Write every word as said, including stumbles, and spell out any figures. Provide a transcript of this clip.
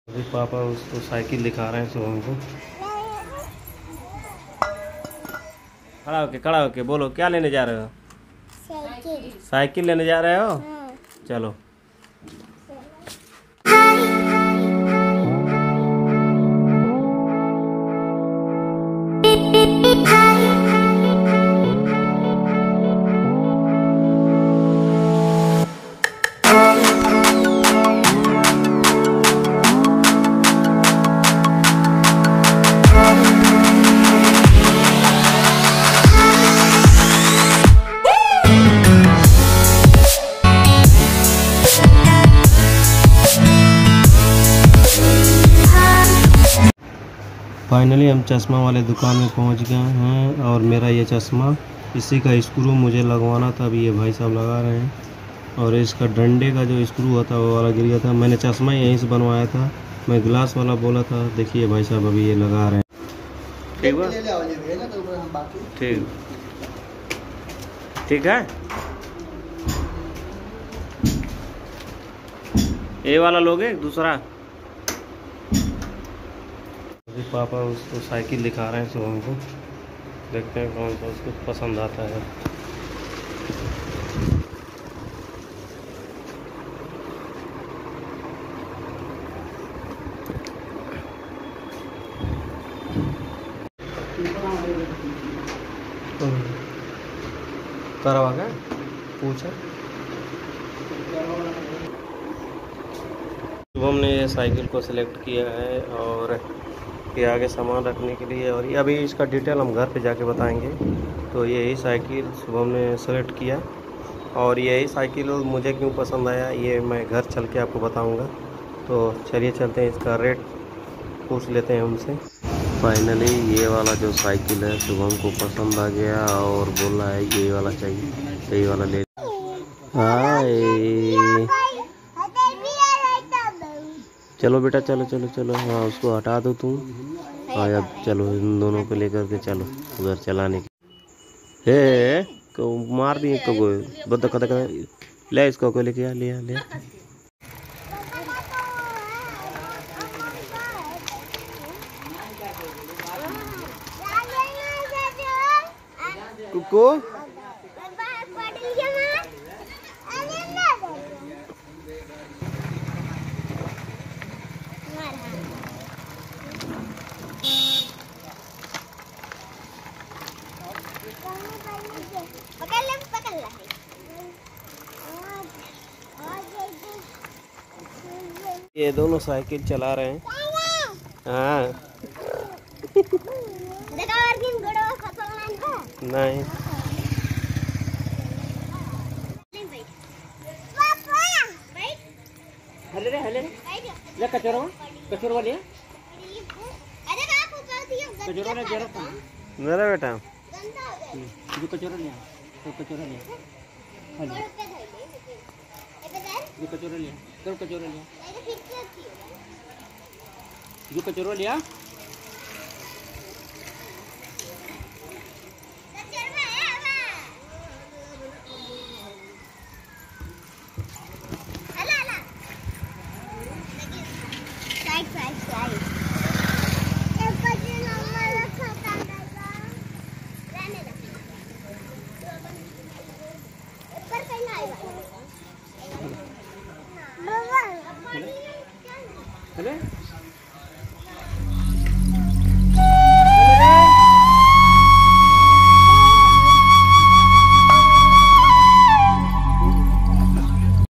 अभी पापा उसको साइकिल दिखा रहे हैं शुभम को। खड़ा होके खड़ा होके बोलो, क्या लेने जा रहे हो? साइकिल। साइकिल लेने जा रहे हो? हाँ। चलो। फाइनली हम चश्मा वाले दुकान में पहुंच गए हैं और मेरा ये चश्मा, इसी का स्क्रू मुझे लगवाना था। अभी ये भाई साहब लगा रहे हैं और इसका डंडे का जो स्क्रू होता है वो वाला गिर गया था। मैंने चश्मा यहीं से बनवाया था, मैं ग्लास वाला बोला था। देखिए भाई साहब अभी ये लगा रहे हैं। ठीक है, ठीक ठीक है। ये वाला लोगे दूसरा? अभी पापा उसको साइकिल दिखा रहे हैं शुभम को। देखते हैं कौन सा उसको पसंद आता है। करवा क्या पूछा? शुभम ने ये साइकिल को सिलेक्ट किया है और ये आगे सामान रखने के लिए, और ये अभी इसका डिटेल हम घर पे जाके बताएंगे। तो यही साइकिल शुभम ने सेलेक्ट किया और यही साइकिल मुझे क्यों पसंद आया ये मैं घर चल के आपको बताऊंगा। तो चलिए चलते हैं, इसका रेट पूछ लेते हैं उनसे। फाइनली ये वाला जो साइकिल है शुभम को पसंद आ गया और बोल रहा है यही वाला चाहिए, यही वाला ले। हाय चलो बेटा, चलो चलो चलो। हाँ उसको हटा दो तुम। हाँ अब चलो इन दोनों को लेकर के चलो उधर चलाने के। हे को मार दिए को बद कद ले, इसको को लेके आ लिया ले। कुको ये दोनों साइकिल चला रहे हैं। हाँ नहीं हले रे हले ले कचरो कचरो वाले कचरो ले जरा मेरा बेटा जो कचरो लिया तो कचरो लिया हले जो कचरो लिया तो कचरो लिया जो कचरो लिया